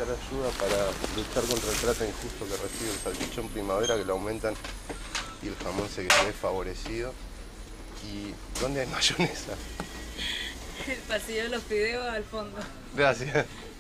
necesitar ayuda para luchar contra el trato injusto que recibe el salchichón Primavera, que lo aumentan y el jamón se ve favorecido. ¿Y dónde hay mayonesa? El pasillo de los fideos al fondo. Gracias.